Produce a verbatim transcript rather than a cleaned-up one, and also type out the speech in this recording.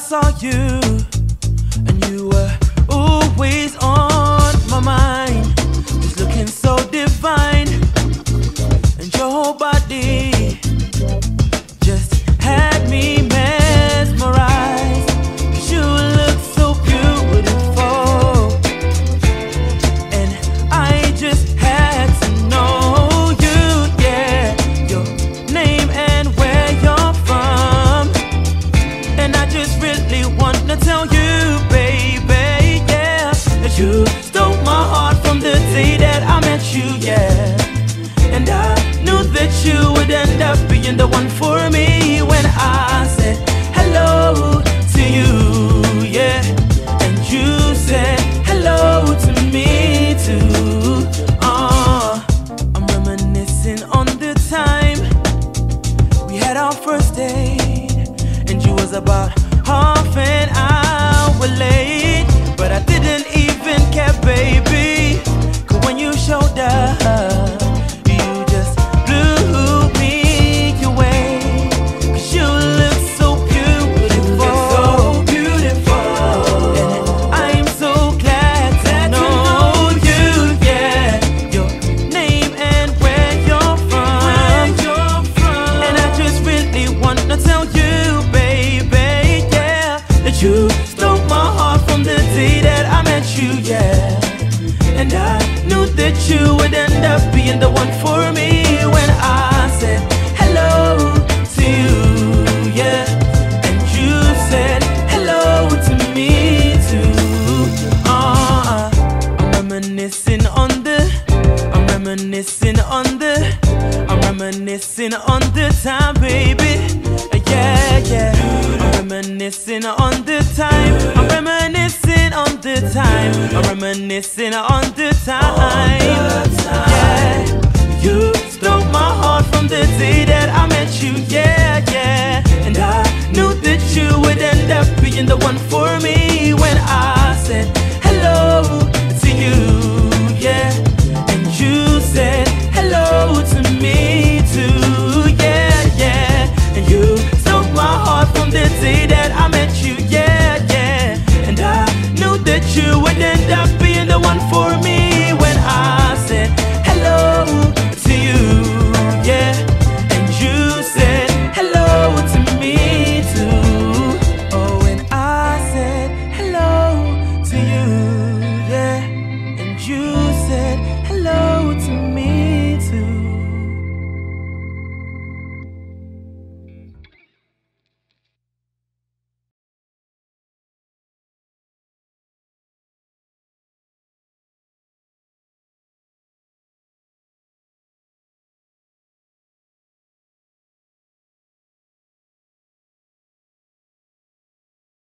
saw you, and you were always on my mind, just looking so divine, and your whole body just had me mesmerized. You look so beautiful, and I just had to know you, yeah, your name and where you're from. And I just really wanna tell you, baby, yeah, that you stole my heart from the day that I met you, yeah. And I knew that you would end up being the one for me when I said hello to you, yeah. And you said hello to me too. Uh, I'm reminiscing on the time we had our first date, and you was about half an hour late, but I didn't even care, baby, 'cause when you showed up, you just blew me away, 'cause you look so beautiful, so beautiful, and I'm so glad to know you, yeah, your name and where you're from, where you're from. And I just really wanna tell you, baby, yeah, that you stole my heart from the day that I met you, yeah. And I knew that you would end up being the one for me when I said hello to you, yeah. And you said hello to me too. Uh, I'm reminiscing on the, I'm reminiscing on the, I'm reminiscing on the time, baby. Yeah, yeah. I'm reminiscing on the time. I'm reminiscing on the time. I'm reminiscing on the time. Yeah. You stole my heart from the day that I met you. Yeah, yeah. And I knew that you would end up